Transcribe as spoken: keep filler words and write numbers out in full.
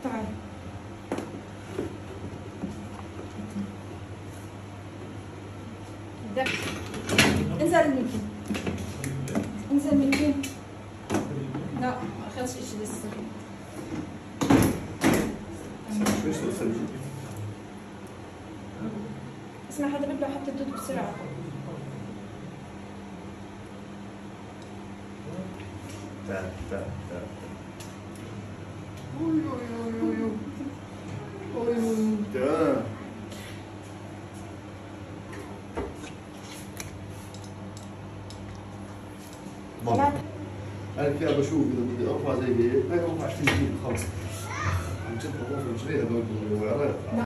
تعال انزل منكي انزل منكي. لا ما اخذتش اشي لسه. اسمع هذا بيبلع حتى الدود بسرعة. تعال تعال تعال. اوي اوي اوي اوي اوي اوي. تعال. ثلاثة. أنا كذا بشوف إذا بدي أرفع زي هيك، هاي أرفع عشرين كيلو خلص. عم جد بروح بجري هذول الوعرات.